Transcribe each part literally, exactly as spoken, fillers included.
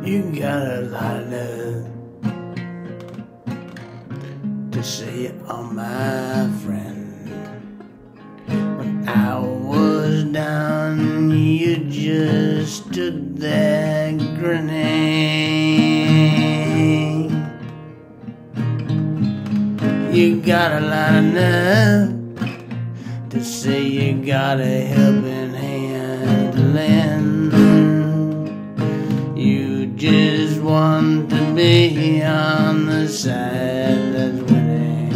You got a lot of love to say, oh my friend. When I was down, you just stood there grinning. You got a lot of nerve to say you got a helping hand to lend. You just want to be on the side that's winning.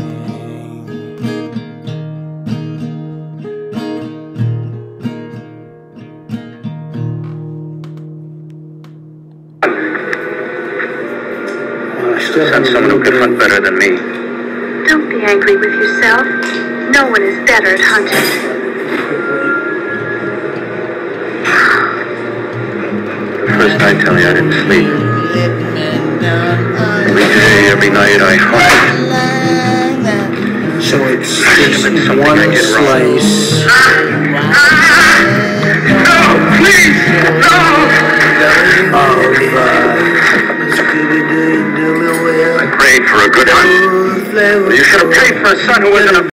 I still have someone who can hunt better than me. Don't be angry with yourself. No one is better at hunting. The first night, tell me I didn't sleep. Every day, every night I hunt. So it's just one slice. No, please, no! I prayed for a good hunt. You should have paid for a son who wasn't a